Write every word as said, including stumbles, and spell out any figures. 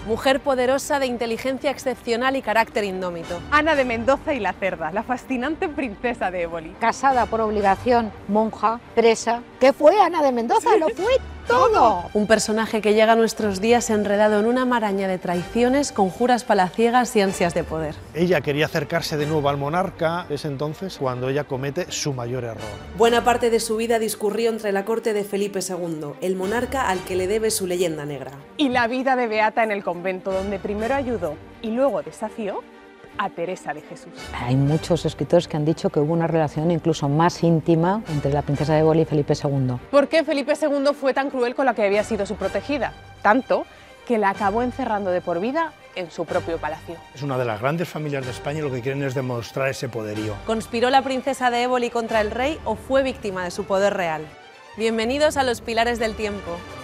Mujer poderosa, de inteligencia excepcional y carácter indómito. Ana de Mendoza y la Cerda, la fascinante princesa de Éboli. Casada por obligación, monja, presa. ¿Qué fue Ana de Mendoza? ¡Lo fue todo! Un personaje que llega a nuestros días enredado en una maraña de traiciones, conjuras palaciegas y ansias de poder. Ella quería acercarse de nuevo al monarca, es entonces cuando ella comete su mayor error. Buena parte de su vida discurrió entre la corte de Felipe segundo, el monarca al que le debe su leyenda negra. Y la vida de Beata en el convento, donde primero ayudó y luego desafió a Teresa de Jesús. Hay muchos escritores que han dicho que hubo una relación incluso más íntima entre la princesa de Éboli y Felipe segundo. ¿Por qué Felipe segundo fue tan cruel con la que había sido su protegida? Tanto que la acabó encerrando de por vida en su propio palacio. Es una de las grandes familias de España y lo que quieren es demostrar ese poderío. ¿Conspiró la princesa de Éboli contra el rey o fue víctima de su poder real? Bienvenidos a Los Pilares del Tiempo.